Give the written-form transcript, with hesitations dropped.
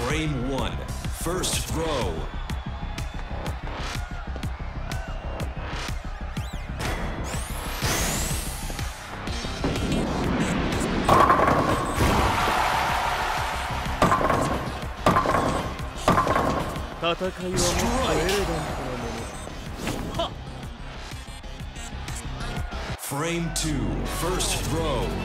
Frame 1, first throw. 戦いはもっとエレガントなものだ。 Frame 2, first throw.